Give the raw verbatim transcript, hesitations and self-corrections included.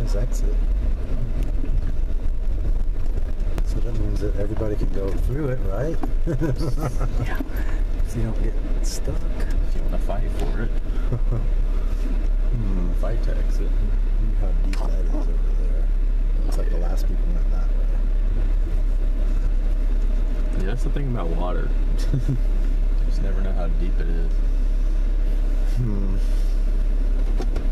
this exit. So that means that everybody can go through it, right? Yeah. So you don't get stuck. If you want to fight for it. Hmm. Fight to exit. Look how deep that is over there. Looks like the last people went that way. Yeah, that's the thing about water. You just never know how deep it is. Hmm.